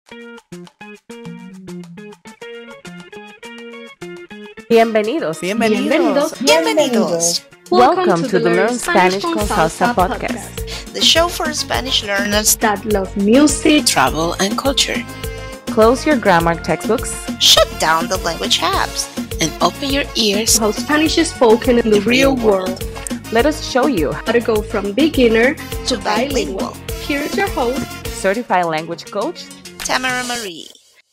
Bienvenidos. Welcome to the Learn Spanish con Salsa podcast, the show for Spanish learners that love music, travel, and culture. Close your grammar textbooks, shut down the language apps, and open your ears to how Spanish is spoken in the real world. Let us show you how to go from beginner to bilingual. Here is your host, certified language coach, Tamara Marie.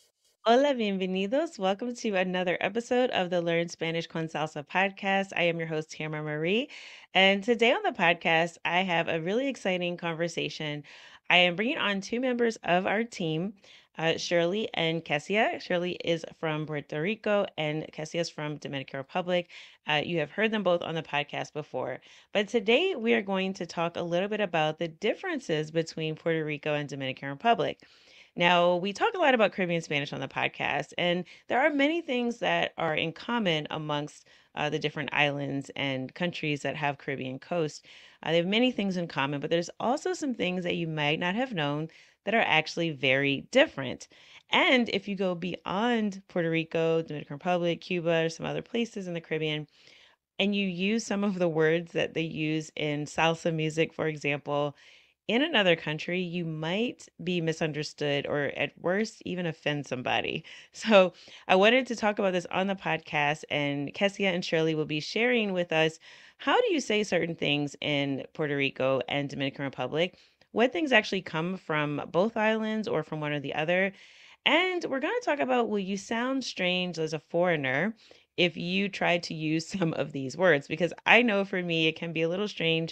Hola, bienvenidos. Welcome to another episode of the Learn Spanish con Salsa podcast. I am your host, Tamara Marie. And today on the podcast, I have a really exciting conversation. I am bringing on two members of our team, Shirley and Kessia. Shirley is from Puerto Rico and Kessia is from Dominican Republic. You have heard them both on the podcast before. But today we are going to talk a little bit about the differences between Puerto Rico and Dominican Republic. Now, we talk a lot about Caribbean Spanish on the podcast, and there are many things that are in common amongst the different islands and countries that have Caribbean coast. They have many things in common, but there's also some things that you might not have known that are actually very different. And if you go beyond Puerto Rico, Dominican Republic, Cuba, or some other places in the Caribbean, and you use some of the words that they use in salsa music, for example, in another country, you might be misunderstood or at worst, even offend somebody. So I wanted to talk about this on the podcast, and Kessia and Shirley will be sharing with us, how do you say certain things in Puerto Rico and Dominican Republic? What things actually come from both islands or from one or the other? And we're going to talk about, will you sound strange as a foreigner if you try to use some of these words? Because I know for me, it can be a little strange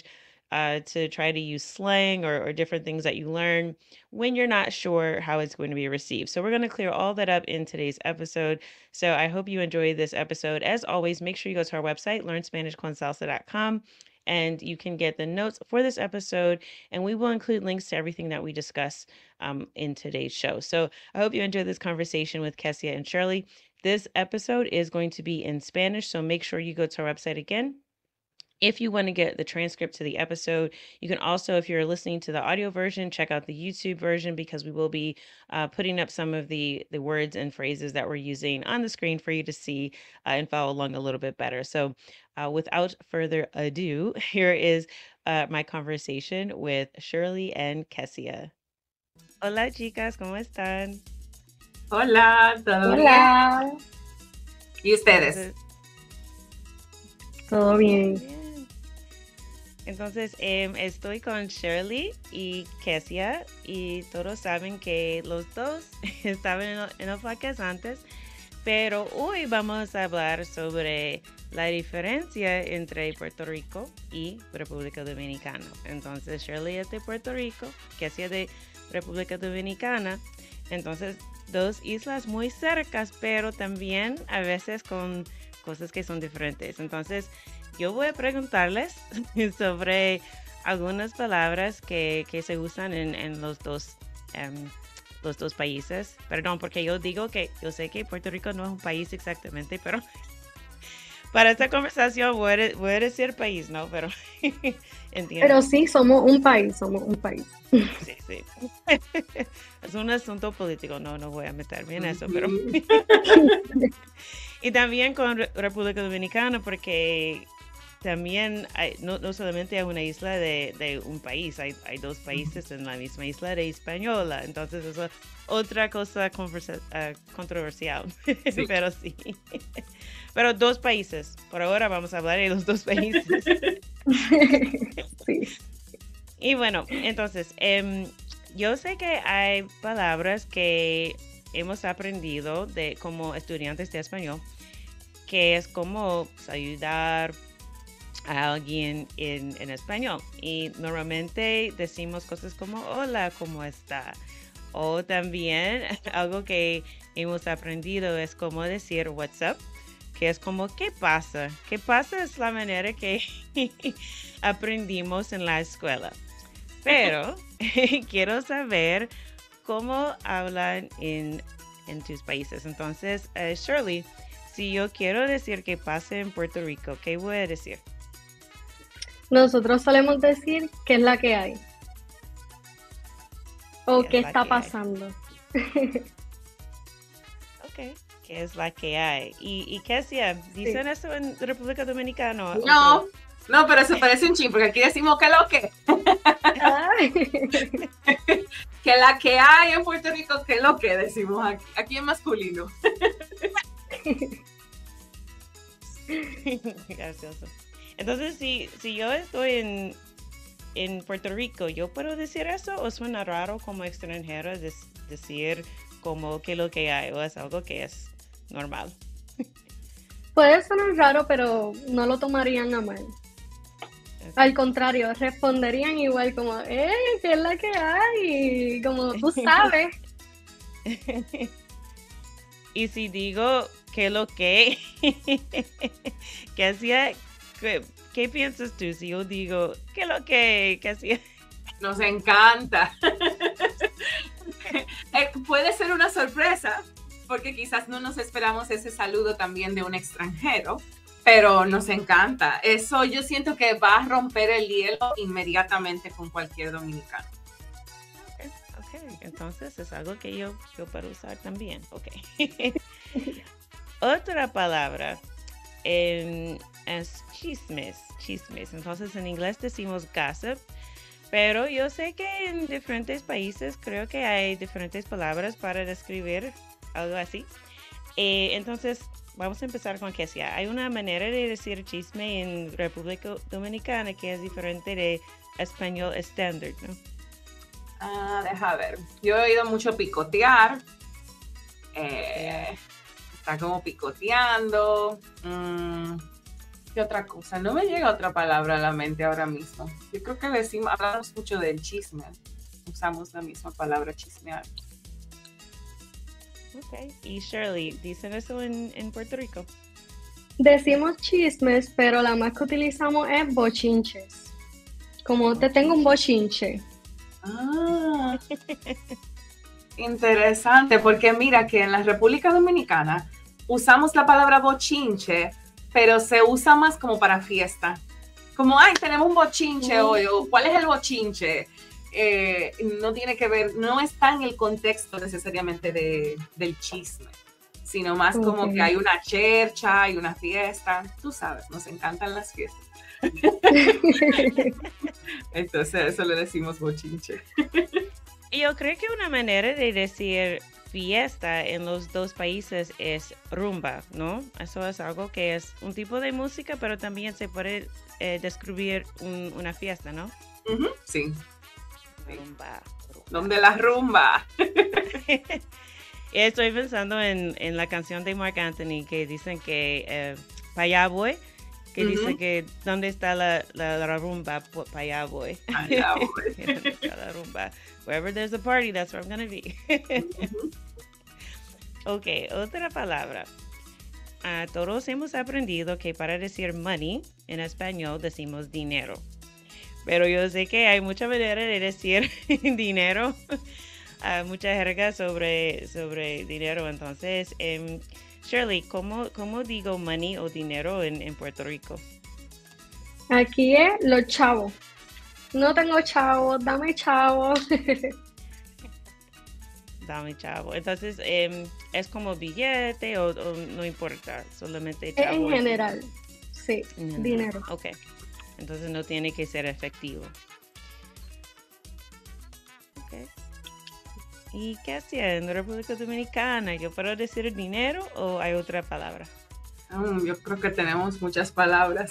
to try to use slang or different things that you learn when you're not sure how it's going to be received. So we're going to clear all that up in today's episode. So I hope you enjoy this episode. As always, make sure you go to our website, learnspanishconsalsa.com, and you can get the notes for this episode, and we will include links to everything that we discuss in today's show. So I hope you enjoy this conversation with Kessia and Shirley. This episode is going to be in Spanish, so make sure you go to our website again. If you want to get the transcript to the episode, you can also, if you're listening to the audio version, check out the YouTube version, because we will be putting up some of the words and phrases that we're using on the screen for you to see and follow along a little bit better. So without further ado, here is my conversation with Shirley and Kessia. Hola, chicas, ¿cómo están? Hola, ¿todo bien? ¿Y ustedes? Todo bien. Entonces, estoy con Shirley y Kessia, y todos saben que los dos estaban en el podcast antes, pero hoy vamos a hablar sobre la diferencia entre Puerto Rico y República Dominicana. Entonces, Shirley es de Puerto Rico, Kessia de República Dominicana. Entonces, dos islas muy cercas, pero también a veces con cosas que son diferentes. Entonces, yo voy a preguntarles sobre algunas palabras que se usan en los dos países. Perdón, porque yo digo que yo sé que Puerto Rico no es un país exactamente, pero para esta conversación voy a decir país, ¿no? Pero entiendo. Pero sí, somos un país. Sí. Es un asunto político, no voy a meterme en eso, pero... Y también con República Dominicana, porque también no solamente hay una isla de un país, hay dos países en la misma isla de Hispaniola, entonces eso es otra cosa controversial, sí. Pero sí. Pero dos países, por ahora vamos a hablar de los dos países. Sí. Y bueno, entonces, yo sé que hay palabras que hemos aprendido como estudiantes de español, que es como ayudar a alguien en español. Y normalmente decimos cosas como, hola, ¿cómo está? O también algo que hemos aprendido es como decir what's up, que es como ¿qué pasa? ¿Qué pasa? Es la manera que aprendimos en la escuela. Pero quiero saber cómo hablan en tus países. Entonces, Shirley, si yo quiero decir que pase en Puerto Rico, ¿qué voy a decir? Nosotros solemos decir qué es la que hay. O qué está pasando. Ok, que es la que hay. ¿Y qué hacía? ¿Dicen eso en República Dominicana? No, pero se parece un chin, porque aquí decimos que lo que. Que la que hay en Puerto Rico, que lo que decimos aquí. Aquí es masculino. Gracioso. Entonces, si yo estoy en Puerto Rico, ¿yo puedo decir eso? ¿O suena raro como extranjero decir como que lo que hay? ¿O es algo que es normal? Puede sonar raro, pero no lo tomarían a mal. Al contrario, responderían igual como, ¿qué es la que hay? Como tú sabes. Y si digo que lo que, ¿qué hacía? ¿Qué piensas tú si yo digo que lo que hacía? Nos encanta. Puede ser una sorpresa, porque quizás no nos esperamos ese saludo también de un extranjero. Pero nos encanta. Eso yo siento que va a romper el hielo inmediatamente con cualquier dominicano. Ok, entonces es algo que yo puedo usar también. Ok. Otra palabra es chismes. Entonces en inglés decimos gossip, pero yo sé que en diferentes países creo que hay diferentes palabras para describir algo así. Entonces, vamos a empezar con que sea. Hay una manera de decir chisme en República Dominicana que es diferente de español estándar, ¿no? Deja ver. Yo he oído mucho picotear. Está como picoteando. ¿Qué otra cosa? No me llega otra palabra a la mente ahora mismo. Yo creo que hablamos mucho del chisme. Usamos la misma palabra chismear. Ok. Y Shirley, ¿dicen eso en Puerto Rico? Decimos chismes, pero la más que utilizamos es bochinches. Como te tengo un bochinche. Interesante, porque mira que en la República Dominicana usamos la palabra bochinche, pero se usa más como para fiesta. Como, tenemos un bochinche hoy, o ¿cuál es el bochinche? No tiene que ver, no está en el contexto necesariamente del chisme, sino más como que hay una chercha, hay una fiesta. Tú sabes, nos encantan las fiestas. Entonces eso le decimos bochinche. Yo creo que una manera de decir fiesta en los dos países es rumba, ¿no? Eso es algo que es un tipo de música, pero también se puede describir una fiesta, ¿no? Sí. Rumba. ¿Dónde la rumba? Estoy pensando en la canción de Marc Anthony que dicen que pa' allá voy, que dice que ¿dónde está la rumba? Pa' allá voy. Allá voy. ¿Dónde está la rumba? Wherever there's a party, that's where I'm gonna be. Ok, otra palabra. Todos hemos aprendido que para decir money en español decimos dinero. Pero yo sé que hay mucha manera de decir dinero, mucha jerga sobre dinero. Entonces, Shirley, ¿cómo digo money o dinero en Puerto Rico? Aquí es los chavos. No tengo chavos, dame chavos. Dame chavo. Entonces, ¿es como billete o no importa? Solamente chavo. En general, sí, dinero. Ok. Entonces no tiene que ser efectivo. Ok. ¿Y qué hacía en República Dominicana? ¿Yo puedo decir dinero o hay otra palabra? Yo creo que tenemos muchas palabras.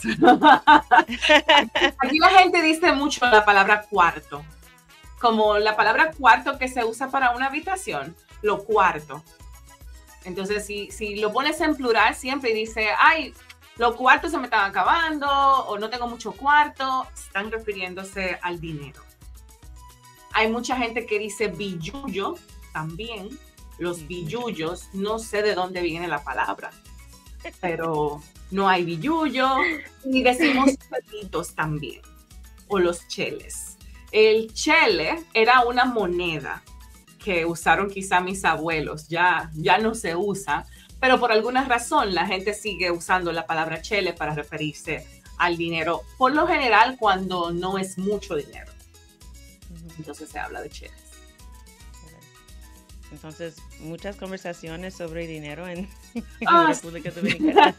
Aquí la gente dice mucho la palabra cuarto. Como la palabra cuarto que se usa para una habitación, lo cuarto. Entonces, si lo pones en plural siempre y dice, los cuartos se me están acabando o no tengo mucho cuarto, están refiriéndose al dinero. Hay mucha gente que dice billullo también. Los billullos, no sé de dónde viene la palabra, pero no hay billullo. Y decimos pelitos también, o los cheles. El chele era una moneda que usaron quizá mis abuelos, ya no se usa, pero por alguna razón la gente sigue usando la palabra chele para referirse al dinero, por lo general cuando no es mucho dinero. Entonces se habla de cheles. Entonces, muchas conversaciones sobre dinero en la República Dominicana.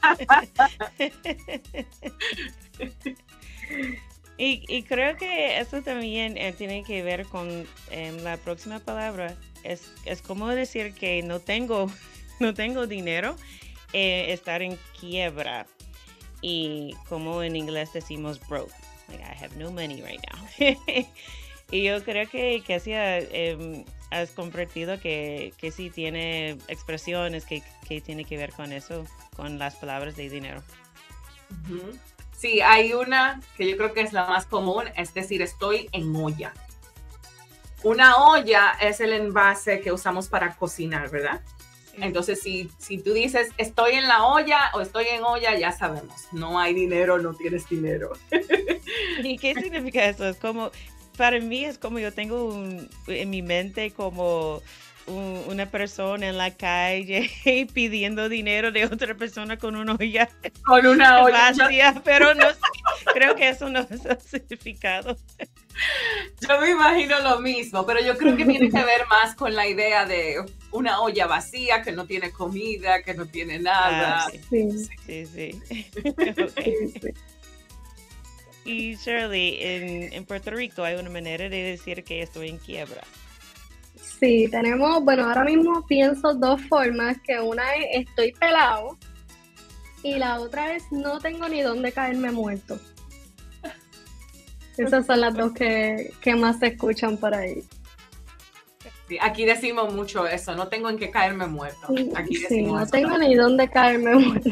Y creo que eso también tiene que ver con la próxima palabra. Es como decir que no tengo dinero, estar en quiebra. Y como en inglés decimos broke. Like, I have no money right now. Y yo creo que así has compartido que sí tiene expresiones que tiene que ver con eso, con las palabras de dinero. Uh-huh. Sí, hay una que yo creo que es la más común, es decir, estoy en olla. Una olla es el envase que usamos para cocinar, ¿verdad? Sí. Entonces, si tú dices estoy en la olla o estoy en olla, ya sabemos, no hay dinero, no tienes dinero. ¿Y qué significa eso? Es como, para mí es como yo tengo en mi mente como una persona en la calle pidiendo dinero de otra persona con una olla. Con una olla vacía, pero no sé, creo que eso no es el significado. Yo me imagino lo mismo, pero yo creo que tiene que ver más con la idea de una olla vacía, que no tiene comida, que no tiene nada. Sí. Okay. Sí. Y Shirley, en Puerto Rico hay una manera de decir que estoy en quiebra. Sí, tenemos, bueno, ahora mismo pienso dos formas, que una es estoy pelado y la otra es no tengo ni dónde caerme muerto. Esas son las dos que más se escuchan por ahí. Sí, aquí decimos mucho eso, no tengo en qué caerme muerto. Aquí decimos no eso. tengo ni dónde caerme muerto.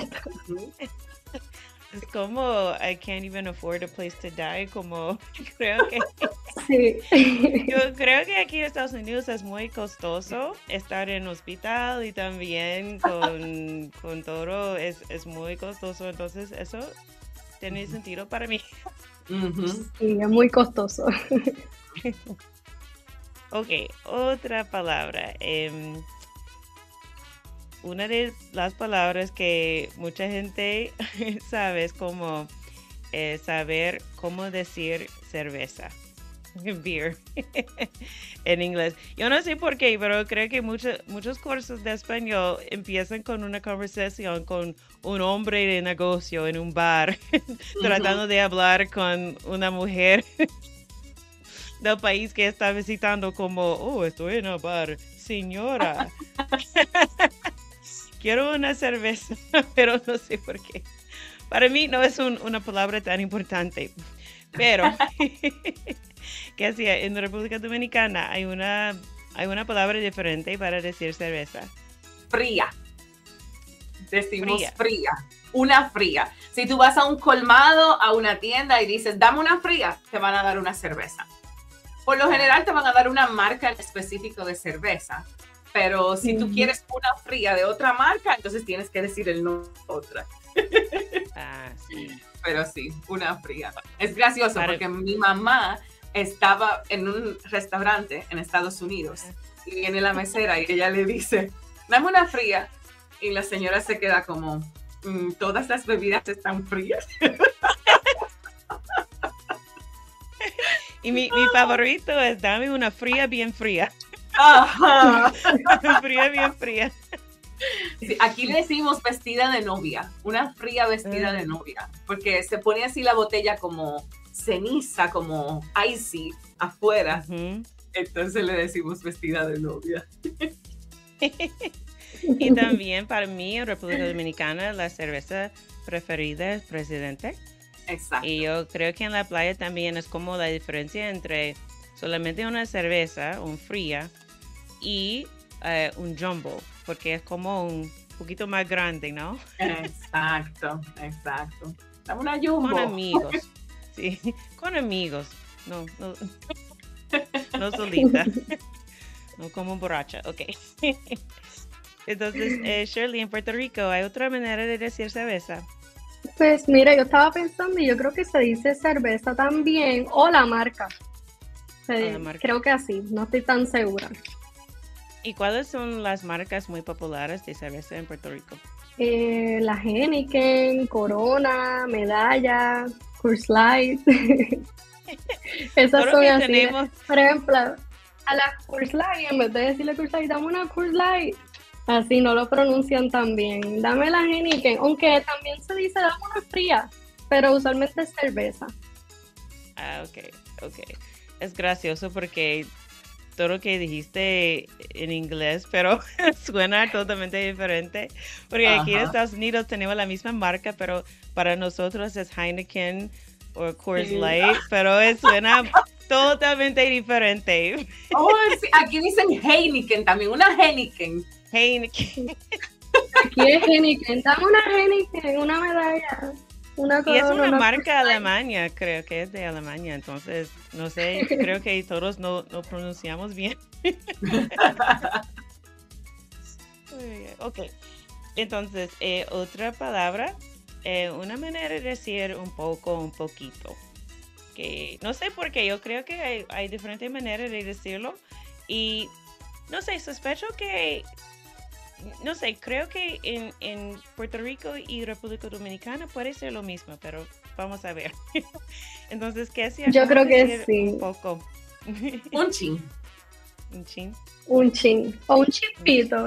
Es como I can't even afford a place to die, como creo que sí. Yo creo que aquí en Estados Unidos es muy costoso estar en hospital y también con todo es muy costoso, entonces eso tiene sentido para mí. Uh-huh. Sí, es muy costoso. Ok, otra palabra. Una de las palabras que mucha gente sabe es como saber cómo decir cerveza, beer, en inglés. Yo no sé por qué, pero creo que muchos cursos de español empiezan con una conversación con un hombre de negocio en un bar, tratando de hablar con una mujer del país que está visitando como, estoy en el bar, señora. Quiero una cerveza, pero no sé por qué. Para mí no es una palabra tan importante. Pero, ¿qué hacía? En la República Dominicana hay una palabra diferente para decir cerveza. Fría. Decimos fría. Una fría. Si tú vas a un colmado, a una tienda y dices, dame una fría, te van a dar una cerveza. Por lo general te van a dar una marca en específico de cerveza. Pero si tú quieres una fría de otra marca, entonces tienes que decir el nombre de otra. Sí. Pero sí, una fría. Es gracioso porque mi mamá estaba en un restaurante en Estados Unidos y viene la mesera y ella le dice, dame una fría. Y la señora se queda como, todas las bebidas están frías. Y mi favorito es dame una fría bien fría. Ajá. Fría bien fría. Sí, aquí le decimos vestida de novia, una fría vestida de novia, porque se pone así la botella como ceniza, como icy afuera. Uh-huh. Entonces le decimos vestida de novia. Y también para mí en República Dominicana la cerveza preferida es Presidente. Exacto. Y yo creo que en la playa también es como la diferencia entre solamente una cerveza, un fría, y un jumbo, porque es como un poquito más grande, ¿no? Exacto. Dame una jumbo. Con amigos, sí, con amigos, no solita, no como borracha, ok. Entonces, Shirley, en Puerto Rico, ¿hay otra manera de decir cerveza? Pues mira, yo estaba pensando y yo creo que se dice cerveza también, o la marca. Creo que así, no estoy tan segura. ¿Y cuáles son las marcas muy populares de cerveza en Puerto Rico? La Heineken, Corona, Medalla, Coors Light. Esas son así. Por ejemplo, a la Coors Light, en vez de decirle Coors Light, dame una Coors Light. Así no lo pronuncian tan bien. Dame la Heineken, aunque también se dice dame una fría, pero usualmente es cerveza. Ah, ok. Es gracioso porque todo lo que dijiste en inglés, pero suena totalmente diferente. Porque aquí en Estados Unidos tenemos la misma marca, pero para nosotros es Heineken o Coors Light, pero suena totalmente diferente. Oh, sí, aquí dicen Heineken también, una Heineken. Heineken. Aquí es Heineken, dame una Heineken, una medalla. Y es una marca alemana, creo que es de Alemania, entonces, no sé, creo que todos no pronunciamos bien. Ok, entonces, otra palabra, una manera de decir un poquito, que no sé por qué, yo creo que hay diferentes maneras de decirlo, y no sé, sospecho que... No sé, creo que en Puerto Rico y República Dominicana puede ser lo mismo, pero vamos a ver. Entonces, ¿qué hacía? Yo creo que sí. Un chin. Un chin. Un chin. O un chispito.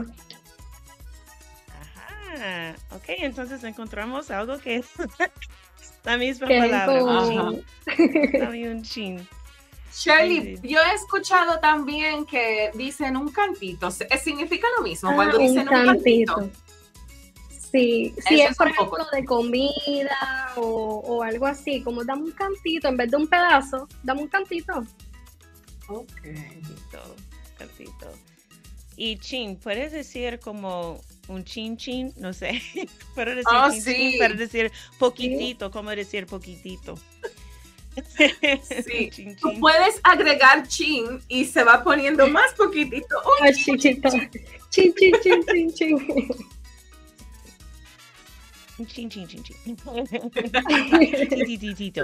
Ajá. Ok, entonces encontramos algo que es la misma ¿Qué palabra. Ajá. Un chin. Shirley, yo he escuchado también que dicen un cantito. ¿Significa lo mismo cuando dicen un cantito? Sí, si es por ejemplo de comida o algo así, como dame un cantito en vez de un pedazo, dame un cantito. Ok. Cantito. Y chin, puedes decir como un chin, no sé. Puedo decir chin, puedes decir poquitito, como decir poquitito. Sí, tú puedes agregar chin y se va poniendo más poquitito. Chichito. Chin. Chin. Tititito.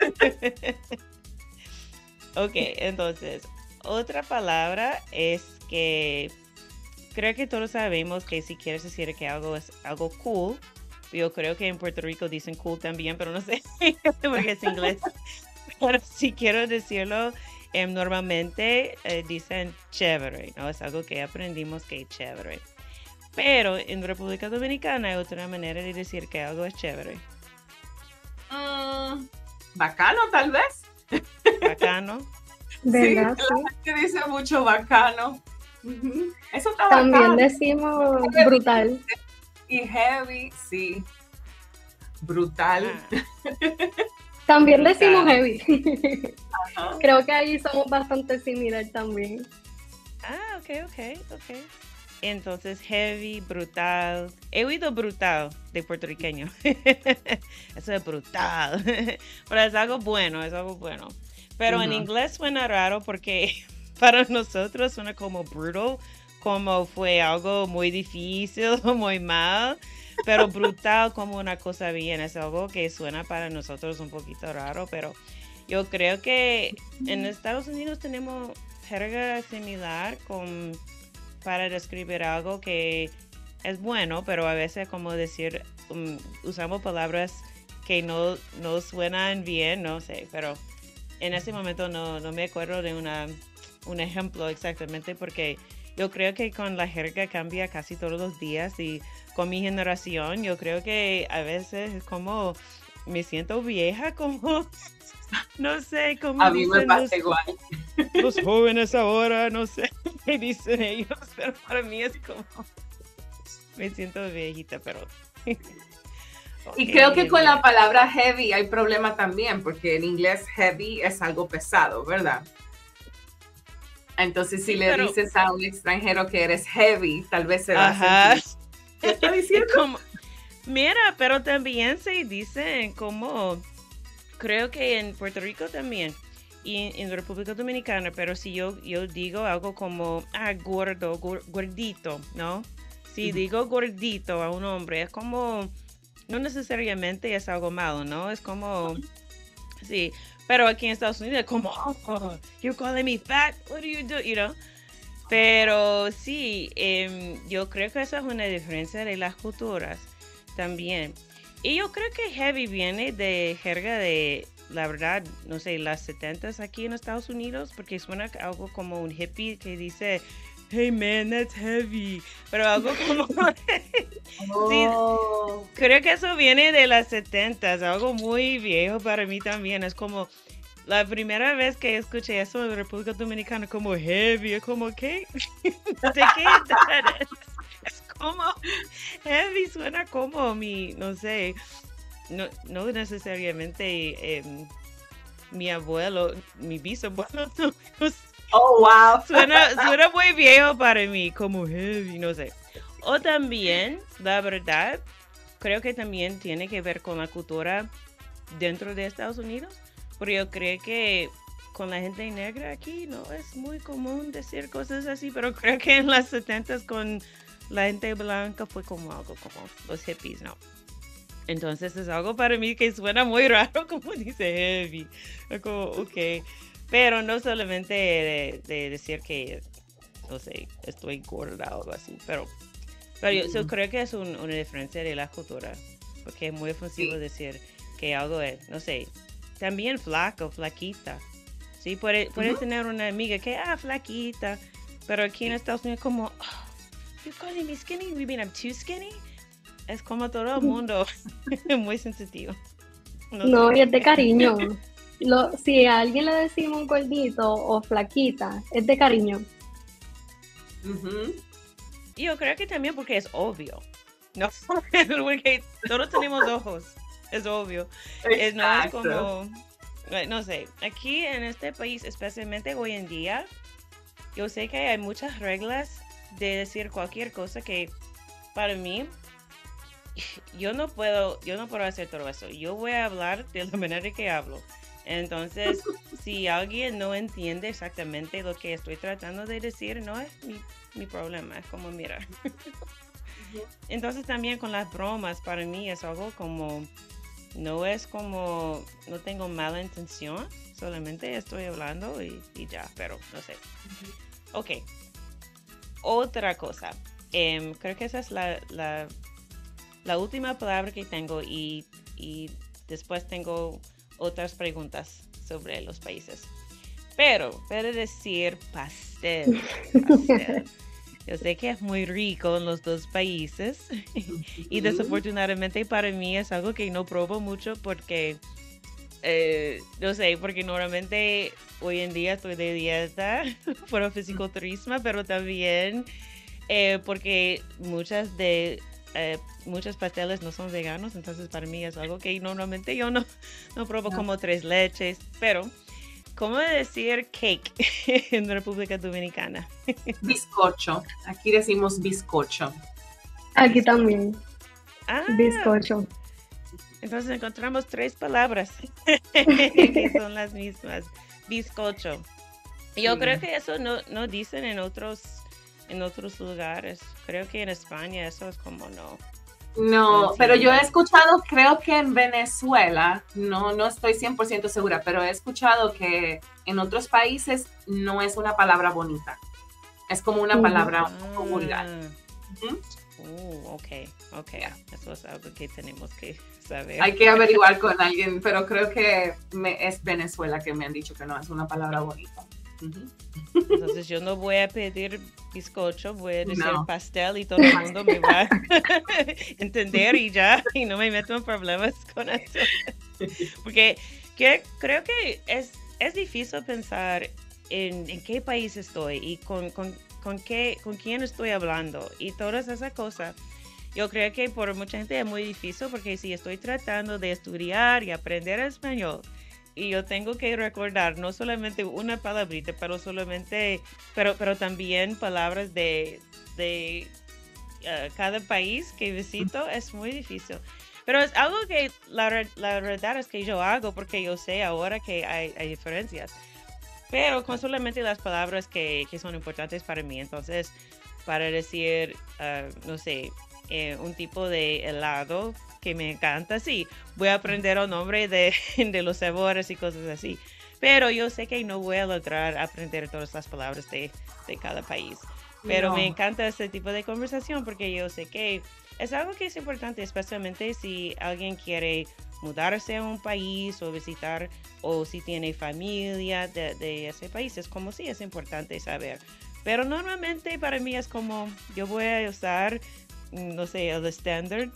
Ok, entonces, otra palabra es que creo que todos sabemos que si quieres decir que algo es algo cool, yo creo que en Puerto Rico dicen cool también, pero no sé porque es inglés. Pero si quiero decirlo, normalmente dicen chévere, ¿no? Es algo que aprendimos que es chévere. Pero en República Dominicana hay otra manera de decir que algo es chévere. Bacano, tal vez. Bacano. ¿Verdad? Sí, la gente dice mucho bacano. Eso está También bacano. decimos brutal. Y heavy, sí. Brutal. También decimos heavy. Ajá. Creo que ahí somos bastante similares también. Ah, ok. Entonces, heavy, brutal. He oído brutal de puertorriqueño. Eso es brutal. Pero es algo bueno. Pero en inglés suena raro porque para nosotros suena como brutal, como fue algo muy difícil o muy mal. Pero brutal como una cosa bien, es algo que suena para nosotros un poquito raro, pero yo creo que en Estados Unidos tenemos jerga similar para describir algo que es bueno, pero a veces como decir, usamos palabras que no suenan bien, no sé, pero en ese momento no me acuerdo de un ejemplo exactamente porque yo creo que con la jerga cambia casi todos los días y con mi generación, yo creo que a veces es como me siento vieja, como no sé, como a mí me pasa igual. Los jóvenes ahora, no sé qué dicen ellos, pero para mí es como me siento viejita, pero y creo que con la palabra heavy hay problema también, porque en inglés heavy es algo pesado, ¿verdad? Entonces si le dices a un extranjero que eres heavy, tal vez se va a sentir. ¿Qué está diciendo? Mira, pero también se dice como, creo que en Puerto Rico también, y en República Dominicana, pero si yo digo algo como, gordito, ¿no? Si digo gordito a un hombre, es como, no necesariamente es algo malo, ¿no? Es como, sí, pero aquí en Estados Unidos es como, you're calling me fat, what do you do, you know? Pero sí, yo creo que esa es una diferencia de las culturas también. Y yo creo que heavy viene de jerga de la verdad, no sé, las 70s aquí en Estados Unidos, porque suena algo como un hippie que dice, hey man, that's heavy, pero algo como... Oh. Sí, creo que eso viene de las 70s, algo muy viejo para mí también, es como... La primera vez que escuché eso en República Dominicana, como heavy, es como, ¿qué? ¿De qué edad es? Es como, heavy suena como no sé, no necesariamente mi abuelo, mi bisabuelo, Oh, wow. suena muy viejo para mí, como heavy, no sé. O también, la verdad, creo que también tiene que ver con la cultura dentro de Estados Unidos. Pero yo creo que con la gente negra aquí no es muy común decir cosas así, pero creo que en las 70s con la gente blanca fue como algo como los hippies, ¿no? Entonces es algo para mí que suena muy raro, como dice heavy. Es como, ok. Pero no solamente de decir que, no sé, estoy gorda o algo así, pero yo creo que es una diferencia de la cultura, porque es muy ofensivo decir que algo es, no sé, también flaco, flaquita. Sí, puede tener una amiga que, flaquita. Pero aquí en Estados Unidos como, oh, you're calling me skinny? You mean I'm too skinny? Es como todo el mundo. Muy sensitivo. No, y es de cariño. Si a alguien le decimos gordito o flaquita, es de cariño. Yo creo que también porque es obvio. No, porque todos tenemos ojos. Es obvio. No es como, no sé, aquí en este país, especialmente hoy en día, yo sé que hay muchas reglas de decir cualquier cosa que para mí, yo no puedo hacer todo eso. Yo voy a hablar de la manera que hablo. Entonces, si alguien no entiende exactamente lo que estoy tratando de decir, no es mi problema. Es como, mira. Entonces también con las bromas, para mí es algo como... No es como, no tengo mala intención, solamente estoy hablando y ya, pero no sé. Ok, otra cosa. Creo que esa es la última palabra que tengo y después tengo otras preguntas sobre los países. Pero, para decir pastel. Yo sé que es muy rico en los dos países y desafortunadamente para mí es algo que no pruebo mucho porque, no sé, porque normalmente hoy en día estoy de dieta por fisiculturismo, pero también porque muchos pasteles no son veganos, entonces para mí es algo que normalmente yo no pruebo como tres leches, pero... ¿Cómo decir cake en República Dominicana? Bizcocho. Aquí decimos bizcocho. Aquí también. Bizcocho. Entonces encontramos 3 palabras que son las mismas. Bizcocho. Yo creo que eso no dicen en otros lugares. Creo que en España eso es como no. No, pero yo he escuchado, creo que en Venezuela, no estoy 100% segura, pero he escuchado que en otros países no es una palabra bonita. Es como una palabra un poco vulgar. Ok. Yeah. Eso es algo que tenemos que saber. Hay que averiguar con alguien, pero creo que es Venezuela que me han dicho que no es una palabra bonita. Entonces yo no voy a pedir bizcocho, voy a decir pastel y todo el mundo me va a entender y ya, y no me meto en problemas con eso. Porque creo que es difícil pensar en qué país estoy y con quién estoy hablando y todas esas cosas. Yo creo que por mucha gente es muy difícil porque si estoy tratando de estudiar y aprender español, y yo tengo que recordar no solamente una palabrita, pero también palabras de cada país que visito, es muy difícil. Pero es algo que la verdad es que yo hago porque yo sé ahora que hay diferencias. Pero con solamente las palabras que son importantes para mí. Entonces, para decir, no sé, un tipo de helado que me encanta, sí, voy a aprender el nombre de los sabores y cosas así, pero yo sé que no voy a lograr aprender todas las palabras de cada país, pero me encanta este tipo de conversación porque yo sé que es algo que es importante, especialmente si alguien quiere mudarse a un país o visitar, o si tiene familia de ese país, es como sí, es importante saber. Pero normalmente para mí es como, yo voy a usar, no sé, el estándar.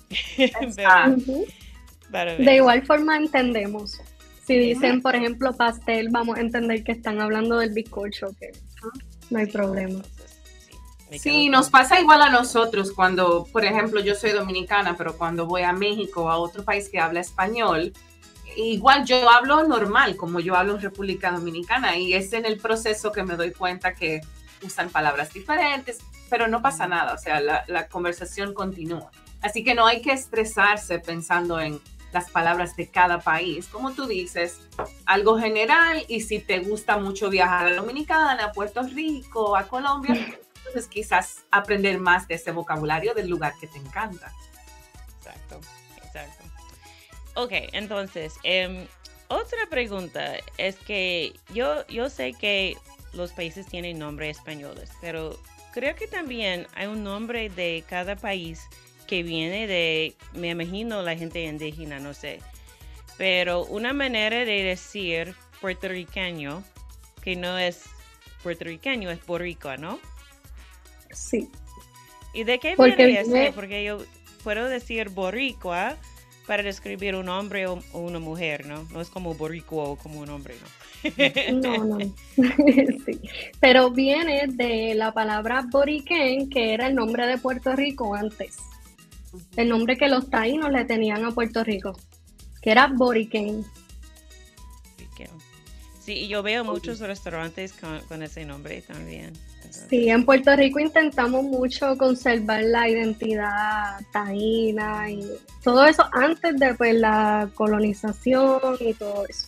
De igual forma entendemos. Si dicen, por ejemplo, pastel, vamos a entender que están hablando del bizcocho, que no hay problema. Sí, nos pasa igual a nosotros cuando, por ejemplo, yo soy dominicana, pero cuando voy a México o a otro país que habla español, igual yo hablo normal, como yo hablo en República Dominicana, y es en el proceso que me doy cuenta que usan palabras diferentes, pero no pasa nada, o sea, la conversación continúa. Así que no hay que estresarse pensando en las palabras de cada país. Como tú dices, algo general, y si te gusta mucho viajar a Dominicana, a Puerto Rico, a Colombia, entonces quizás aprender más de ese vocabulario del lugar que te encanta. Exacto. Ok, entonces, otra pregunta es que yo sé que los países tienen nombres españoles, pero creo que también hay un nombre de cada país que viene de, me imagino, la gente indígena, no sé. Pero una manera de decir puertorriqueño, que no es puertorriqueño, es boricua, ¿no? Sí. ¿Y de qué viene eso? Porque yo puedo decir boricua para describir un hombre o una mujer, ¿no? No es como boricua o como un hombre, ¿no? No. Sí. Pero viene de la palabra boriquén, que era el nombre de Puerto Rico antes. El nombre que los taínos le tenían a Puerto Rico, que era boriquén. Sí, y yo veo muchos restaurantes con ese nombre también. Entonces, sí, en Puerto Rico intentamos mucho conservar la identidad taína y todo eso antes de pues, la colonización y todo eso.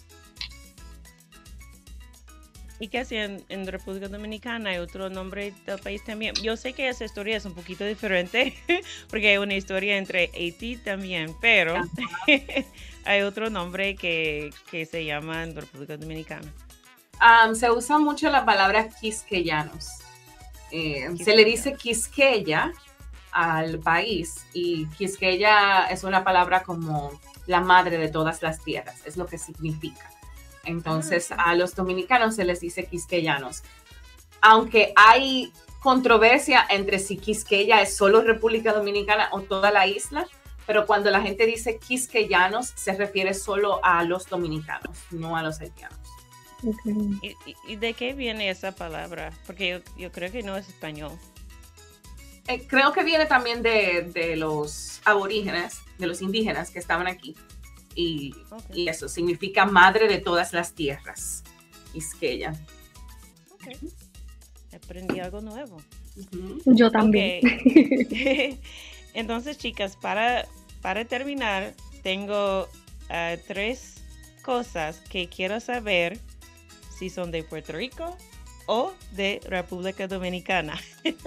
¿Y qué hacen en República Dominicana? ¿Hay otro nombre del país también? Yo sé que esa historia es un poquito diferente, porque hay una historia entre Haití también, pero hay otro nombre que se llama en República Dominicana. Se usa mucho la palabra quisqueyanos. Se le dice quisqueya al país, y quisqueya es una palabra como la madre de todas las tierras, es lo que significa. Entonces, a los dominicanos se les dice quisqueyanos. Aunque hay controversia entre si Quisqueya es solo República Dominicana o toda la isla, pero cuando la gente dice quisqueyanos, se refiere solo a los dominicanos, no a los haitianos. Okay. ¿Y de qué viene esa palabra? Porque yo creo que no es español. Creo que viene también de los aborígenes, de los indígenas que estaban aquí. Y eso significa madre de todas las tierras, Quisqueya. Okay. Aprendí algo nuevo. Yo también. Okay. Entonces, chicas, para terminar, tengo 3 cosas que quiero saber si son de Puerto Rico o de República Dominicana.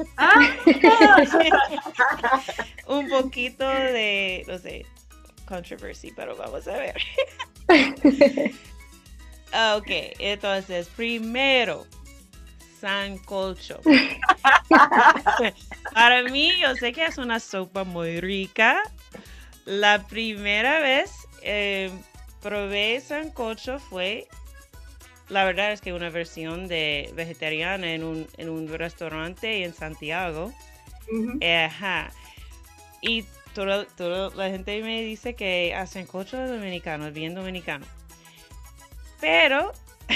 Un poquito de, no sé, controversy, pero vamos a ver. Ok, entonces, primero, sancocho. Para mí, yo sé que es una sopa muy rica. La primera vez probé sancocho fue, la verdad es que una versión de vegetariana en un restaurante en Santiago. Ajá. Y toda la gente me dice que sancocho dominicano, es bien dominicano. Pero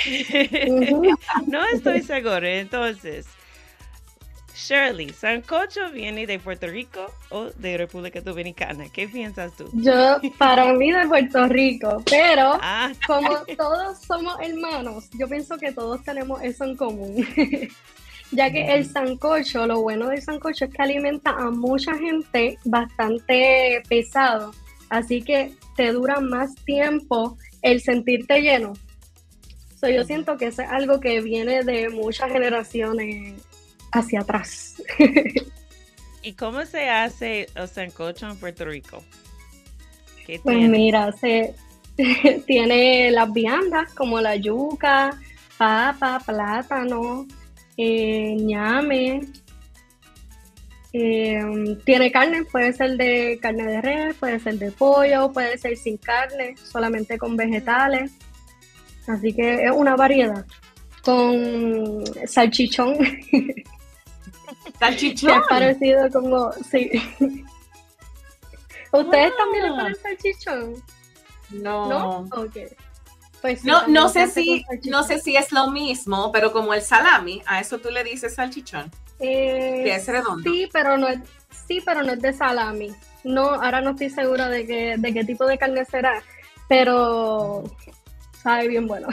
no estoy segura. Entonces, Shirley, ¿sancocho viene de Puerto Rico o de República Dominicana? ¿Qué piensas tú? Para mí de Puerto Rico, pero como todos somos hermanos, yo pienso que todos tenemos eso en común. Ya que el sancocho, lo bueno del sancocho es que alimenta a mucha gente bastante pesado, así que te dura más tiempo el sentirte lleno. Yo siento que eso es algo que viene de muchas generaciones hacia atrás. ¿Y cómo se hace el sancocho en Puerto Rico? Pues mira, tiene las viandas como la yuca, papa, plátano, ñame, Tiene carne, puede ser de carne de res, puede ser de pollo, puede ser sin carne, solamente con vegetales. Así que es una variedad. Con salchichón, que ¿Salchichón? es parecido como, sí. ¿Ustedes también le Ah. ponen salchichón? ¿No? No. Ok. Pues sí, No, también no se sé hace con salchichón. no sé si es lo mismo, pero como el salami, a eso tú le dices salchichón. Que es redondo. Sí, pero no es de salami. No, ahora no estoy segura de qué tipo de carne será, pero sabe bien bueno.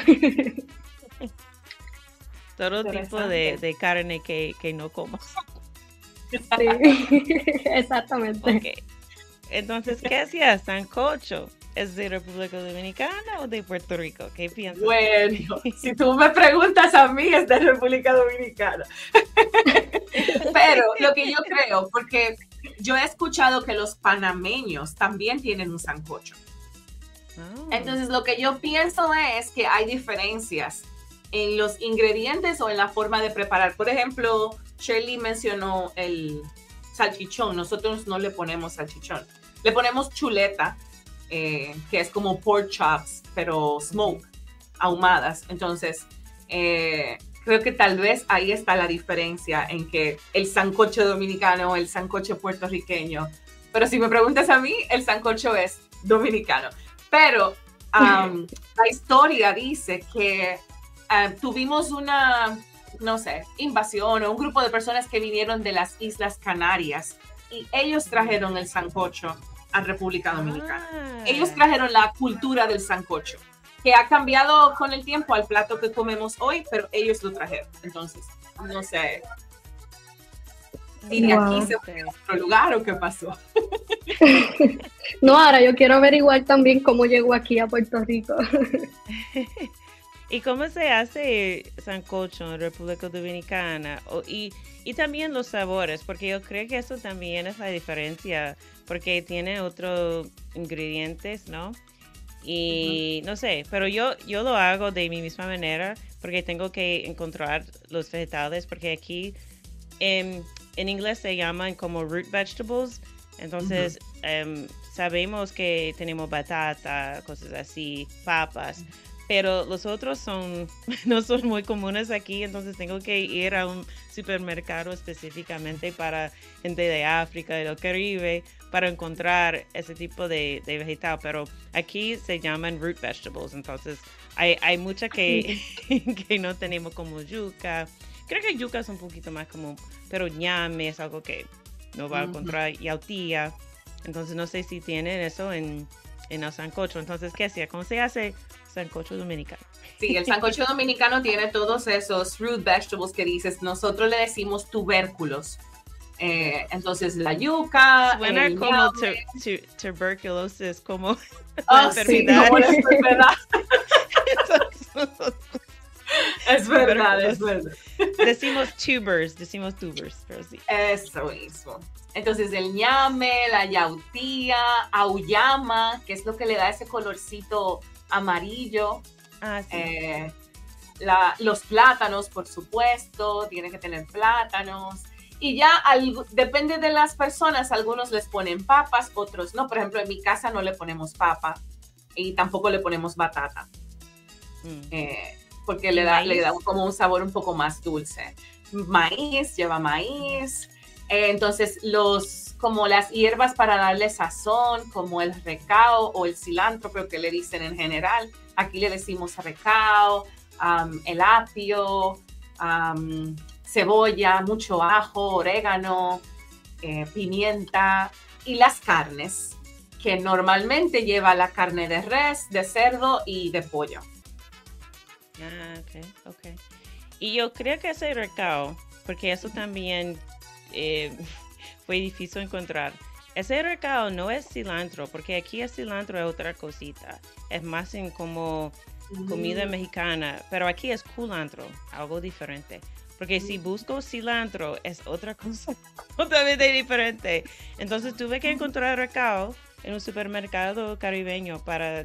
Todo tipo de carne que no como. Sí, exactamente. Ok. Entonces, ¿qué hacías? ¿Sancocho? ¿Es de República Dominicana o de Puerto Rico? ¿Qué piensas? Bueno, si tú me preguntas a mí, es de República Dominicana. Pero lo que yo creo, porque yo he escuchado que los panameños también tienen un sancocho. Oh. Entonces, lo que yo pienso es que hay diferencias en los ingredientes o en la forma de preparar. Por ejemplo, Shirley mencionó el salchichón. Nosotros no le ponemos salchichón. Le ponemos chuleta, que es como pork chops, pero smoke, ahumadas. Entonces, creo que tal vez ahí está la diferencia en que el sancocho dominicano o el sancocho puertorriqueño. Pero si me preguntas a mí, el sancocho es dominicano. Pero la historia dice que tuvimos una, no sé, invasión o un grupo de personas que vinieron de las Islas Canarias y ellos trajeron el sancocho a República Dominicana. Ellos trajeron la cultura del sancocho, que ha cambiado con el tiempo al plato que comemos hoy, pero ellos lo trajeron. Entonces, no sé, si de aquí se fue a otro lugar o qué pasó. No, ahora yo quiero averiguar también cómo llegó aquí a Puerto Rico. ¿Y cómo se hace sancocho en República Dominicana? Y también los sabores, porque yo creo que eso también es la diferencia, porque tiene otros ingredientes, ¿no? Y no sé, pero yo lo hago de mi misma manera, porque tengo que encontrar los vegetales, porque aquí en inglés se llaman como root vegetables, entonces sabemos que tenemos batata, cosas así, papas. Pero los otros no son muy comunes aquí, entonces tengo que ir a un supermercado específicamente para gente de África y del Caribe para encontrar ese tipo de vegetal. Pero aquí se llaman root vegetables, entonces hay muchas que no tenemos como yuca. Creo que yuca es un poquito más común, pero ñame es algo que no va a encontrar, yautía. Entonces no sé si tienen eso en el sancocho. Entonces, ¿qué hacía? ¿Cómo se hace sancocho dominicano? Sí, el sancocho dominicano tiene todos esos root vegetables que dices. Nosotros le decimos tubérculos. Entonces, la yuca. Suena como tuberculosis, como la enfermedad. Sí, como la enfermedad. Es verdad. Decimos tubers, pero sí. Eso mismo. Entonces el ñame, la yautía, auyama, que es lo que le da ese colorcito amarillo. Sí. Los plátanos, por supuesto, tiene que tener plátanos. Y ya depende de las personas, algunos les ponen papas, otros no. Por ejemplo, en mi casa no le ponemos papa y tampoco le ponemos batata. Porque le da como un sabor un poco más dulce. Maíz, lleva maíz. Entonces, como las hierbas para darle sazón, como el recao o el cilantro, creo que le dicen en general. Aquí le decimos recao, el apio, cebolla, mucho ajo, orégano, pimienta y las carnes, que normalmente lleva la carne de res, de cerdo y de pollo. Ok. Y yo creo que ese recao, porque eso también fue difícil encontrar. Ese recao no es cilantro, porque aquí el cilantro es otra cosita. Es más en como comida mexicana, pero aquí es culantro, algo diferente. Porque si busco cilantro es otra cosa totalmente diferente. Entonces tuve que encontrar recao en un supermercado caribeño para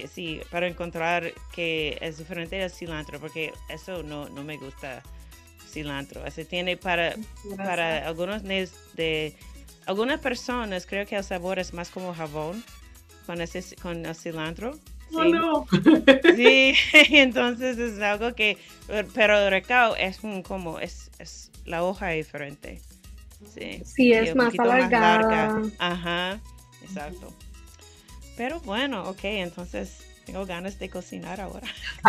encontrar que es diferente del cilantro, porque eso no me gusta cilantro. Así tiene para algunas algunas personas, creo que el sabor es más como jabón con el cilantro. Oh, Sí. no. Sí, entonces es algo que, pero el recao es es la hoja diferente. Sí, Sí, es un más poquito alargada. larga. Ajá, exacto. Pero bueno, ok, entonces tengo ganas de cocinar ahora.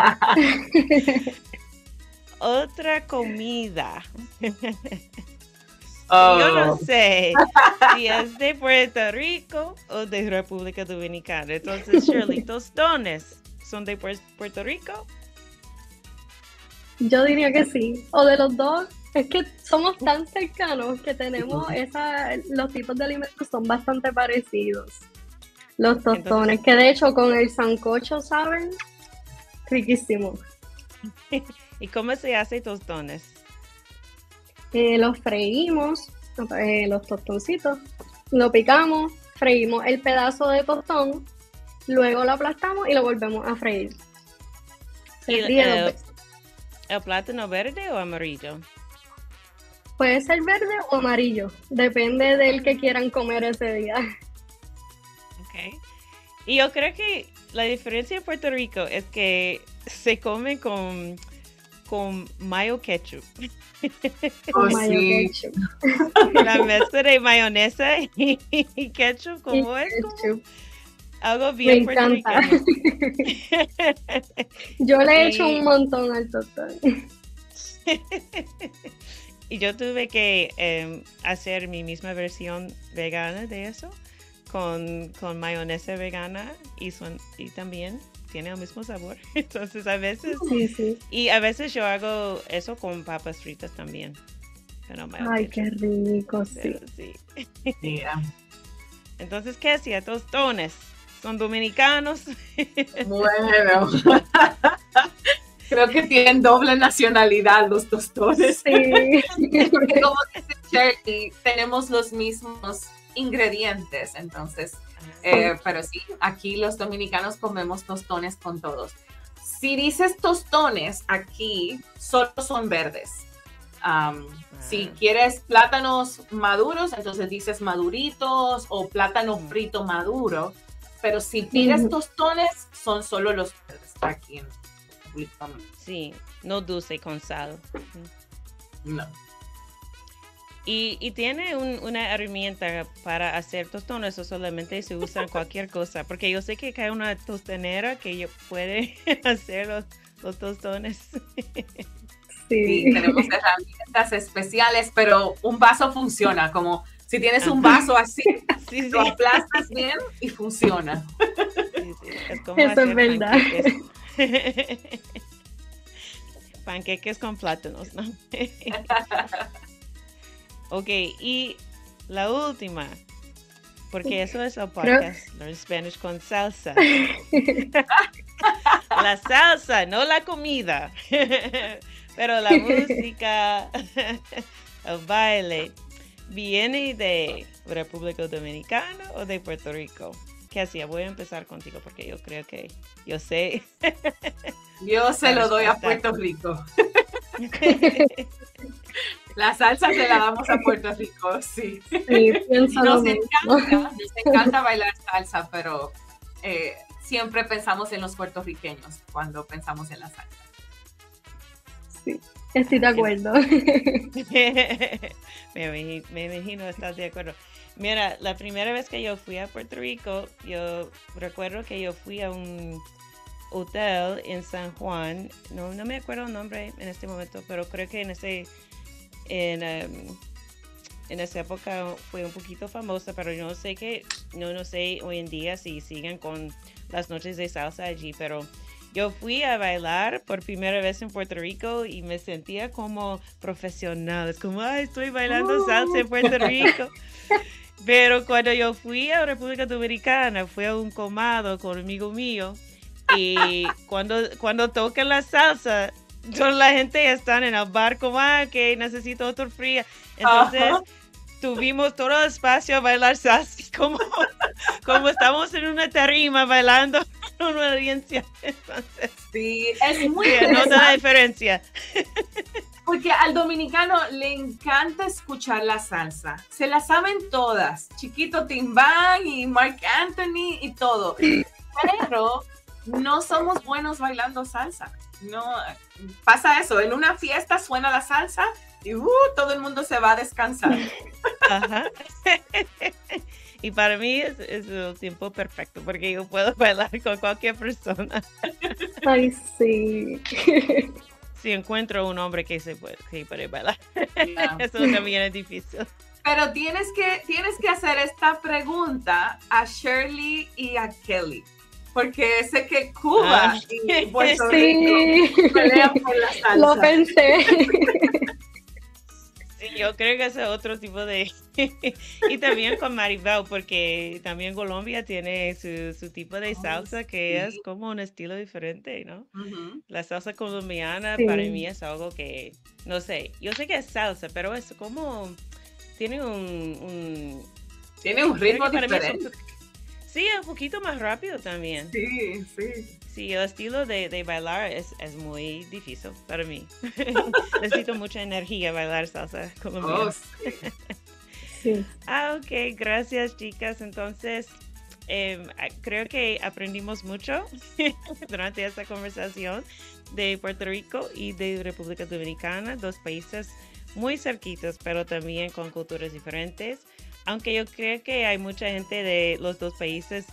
Otra comida. Yo no sé si es de Puerto Rico o de República Dominicana. Entonces, Shirley, ¿tostones son de Puerto Rico? Yo diría que sí. O de los dos. Es que somos tan cercanos que tenemos los tipos de alimentos son bastante parecidos. Los tostones, que de hecho con el sancocho, ¿saben? Riquísimo. ¿Y cómo se hace tostones? Los freímos, los tostoncitos, lo picamos, freímos el pedazo de tostón, luego lo aplastamos y lo volvemos a freír. Se fríe 2 veces. ¿El plátano verde o amarillo? Puede ser verde o amarillo, depende del que quieran comer ese día. Okay. Y yo creo que la diferencia en Puerto Rico es que se come con mayo ketchup. Oh, Mayo sí. ketchup. La mezcla de mayonesa y ketchup, como es Ketchup. algo bien Me encanta. puertorriqueño. Yo le he Sí. hecho un montón al tostón. Y yo tuve que hacer mi misma versión vegana de eso, con mayonesa vegana y también tiene el mismo sabor. Entonces a veces, Sí. y a veces yo hago eso con papas fritas también. Pero mayo Ay, ketchup. qué rico, sí. Pero sí. Mira. Entonces, ¿qué hacía? Tostones. ¿Son dominicanos? Bueno. Creo que tienen doble nacionalidad los tostones. Sí. Porque como dice Shirley, tenemos los mismos ingredientes, entonces, pero sí, aquí los dominicanos comemos tostones con todos. Si dices tostones, aquí solo son verdes. Si quieres plátanos maduros, entonces dices maduritos o plátano frito maduro, pero si pides tostones, son solo los verdes aquí en República Dominicana. Sí, no dulce con sal. No. Y tiene una herramienta para hacer tostones o solamente se usa en cualquier cosa, porque yo sé que hay una tostanera que puede hacer los tostones. Sí, tenemos herramientas especiales, pero un vaso funciona, como si tienes un vaso así, Sí, lo sí. aplastas bien y funciona. Sí, sí, es como Eso hacer es verdad. panqueques. Panqueques con plátanos, ¿no? Ok, y la última, porque eso es el podcast, Learn Spanish con salsa. La salsa, no la comida, pero la música, el baile, ¿viene de República Dominicana o de Puerto Rico? ¿Qué hacía? Voy a empezar contigo porque yo creo que yo sé. Yo se lo doy a Puerto Rico. La salsa se la damos a Puerto Rico, sí. Sí, pienso lo Nos mismo. encanta bailar salsa, pero siempre pensamos en los puertorriqueños cuando pensamos en la salsa. Sí, estoy de acuerdo. Me imagino estás de acuerdo. Mira, la primera vez que yo fui a Puerto Rico, yo recuerdo que yo fui a un hotel en San Juan. No me acuerdo el nombre en este momento, pero creo que en esa época fue un poquito famosa, pero yo no sé hoy en día si siguen con las noches de salsa allí, pero yo fui a bailar por primera vez en Puerto Rico y me sentía como profesional. Es como, ay, estoy bailando salsa en Puerto Rico. Pero cuando yo fui a República Dominicana, fui a un comado con un amigo mío y cuando tocan la salsa, toda la gente está en el bar como, que necesito otro frío. Entonces, tuvimos todo el espacio a bailar salsa, como estamos en una tarima bailando con una audiencia. Entonces, Sí, es muy no da la diferencia. Porque al dominicano le encanta escuchar la salsa. Se la saben todas. Chiquito Timbán y Marc Anthony y todo. Pero no somos buenos bailando salsa. No, pasa eso. En una fiesta suena la salsa y todo el mundo se va a descansar. Ajá. Y para mí es el tiempo perfecto porque yo puedo bailar con cualquier persona. Ay, sí. Si encuentro un hombre que puede bailar. Yeah. Eso también es difícil. Pero tienes que hacer esta pregunta a Shirley y a Kelly. Porque sé que Cuba y Puerto Rico pelean por la salsa. Lo pensé. Sí, yo creo que ese es otro tipo de... Y también con Maribel, porque también Colombia tiene su tipo de salsa que es como un estilo diferente, ¿no? La salsa colombiana para mí es algo que, no sé, yo sé que es salsa, pero es como... Tiene un ritmo diferente. Sí, un poquito más rápido también. Sí. Sí, el estilo de bailar es muy difícil para mí. Necesito mucha energía bailar salsa colombiana. Sí. Ok, gracias chicas. Entonces, creo que aprendimos mucho durante esta conversación de Puerto Rico y de República Dominicana, dos países muy cerquitos, pero también con culturas diferentes. Aunque yo creo que hay mucha gente de los dos países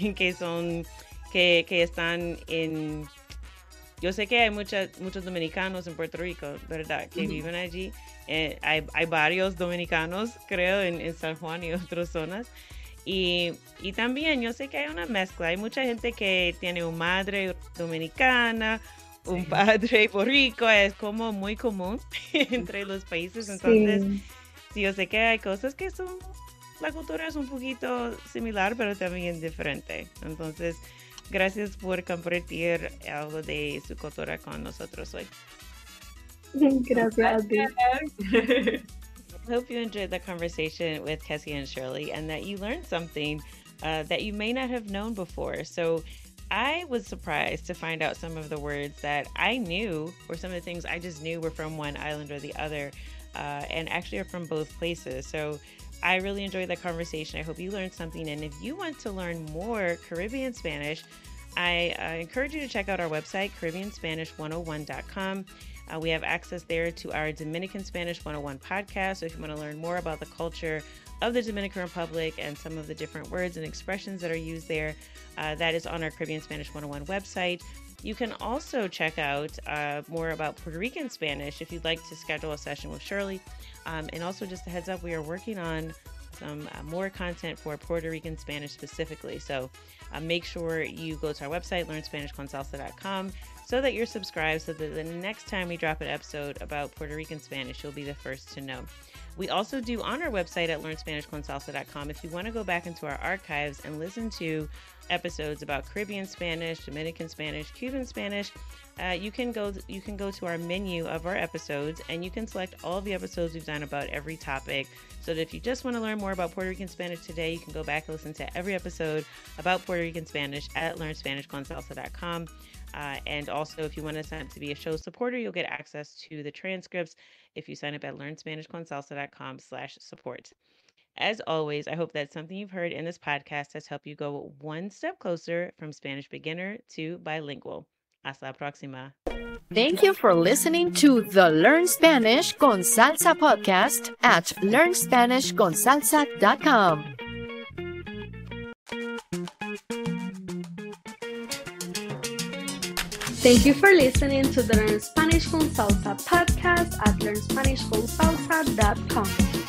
que están en... Yo sé que hay muchos dominicanos en Puerto Rico, ¿verdad? Que viven allí. Hay varios dominicanos, creo, en San Juan y otras zonas. Y también yo sé que hay una mezcla. Hay mucha gente que tiene una madre dominicana, un padre boricua. Es como muy común entre los países. Entonces, sí, yo sé que hay cosas que son... La cultura es un poquito similar, pero también diferente. Entonces, gracias por compartir algo de su cultura con nosotros hoy. Gracias a ti. I hope you enjoyed the conversation with Kessie and Shirley and that you learned something that you may not have known before. So I was surprised to find out some of the words that I knew, or some of the things I just knew were from one island or the other, and actually are from both places. So I really enjoyed that conversation. I hope you learned something. And if you want to learn more Caribbean Spanish, I encourage you to check out our website, CaribbeanSpanish101.com. We have access there to our Dominican Spanish 101 podcast. So if you want to learn more about the culture of the Dominican Republic and some of the different words and expressions that are used there, that is on our Caribbean Spanish 101 website. You can also check out more about Puerto Rican Spanish if you'd like to schedule a session with Shirley. And also just a heads up, we are working on some more content for Puerto Rican Spanish specifically. So make sure you go to our website, learnspanishconsalsa.com, so that you're subscribed so that the next time we drop an episode about Puerto Rican Spanish, you'll be the first to know. We also do on our website at learnspanishconsalsa.com, if you want to go back into our archives and listen to episodes about Caribbean Spanish, Dominican Spanish, Cuban Spanish, you can go to our menu of our episodes and you can select all of the episodes we've done about every topic. So that if you just want to learn more about Puerto Rican Spanish today, you can go back and listen to every episode about Puerto Rican Spanish at learnspanishconsalsa.com. And also, if you want to sign up to be a show supporter, you'll get access to the transcripts if you sign up at learnspanishconsalsa.com/support. As always, I hope that something you've heard in this podcast has helped you go one step closer from Spanish beginner to bilingual. Hasta la próxima. Thank you for listening to the Learn Spanish con Salsa podcast at learnspanishconsalsa.com. Thank you for listening to the Learn Spanish con Salsa podcast at learnspanishconsalsa.com.